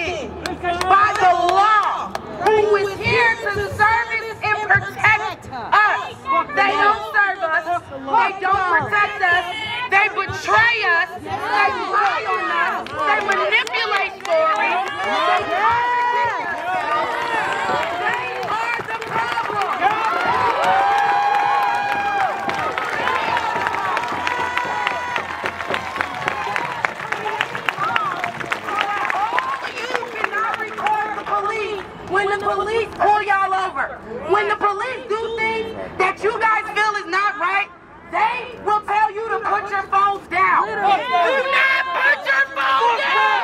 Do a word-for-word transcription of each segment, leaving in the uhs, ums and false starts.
elected by the law, who is here to service and protect us. They don't serve us. They don't protect us. They betray us. They lie on us. They manipulate stories. They contradict us. They are the problem. When the police pull y'all over, when the police do things that you guys feel is not right, they will tell you to put your phones down. Do not put your phone down!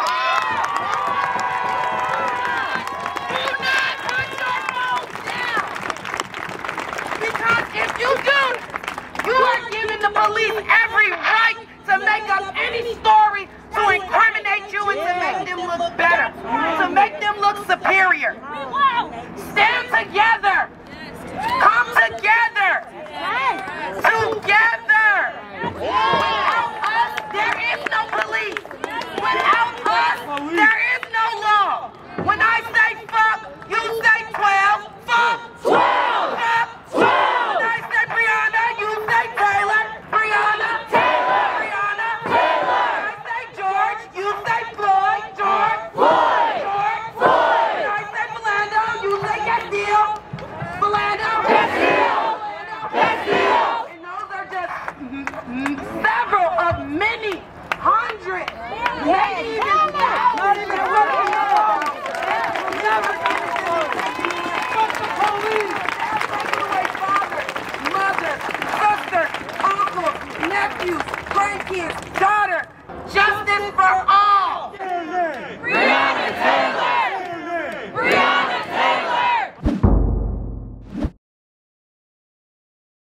Do not put your phone down! Because if you do, you are giving the police every right to make up any story to incriminate you and to make them look better, to make them look superior. Stand together. Come together. Together. Without us, there is no police. Without us, there is no law. When I say fuck, you say twelve. Fuck twelve. Fuck twelve. When I say Breonna, you say Taylor. Breonna Taylor. Breonna Taylor. When I say George, you say Floyd. George Floyd. George Floyd. When I say Philando, you say Castile. Philando Castile. Castile. And those are just several of many hundreds, maybe even thousands. Never fuck the police. Take away fathers, mothers, sisters, uncles, nephews, grandkids, daughter. Justice for all.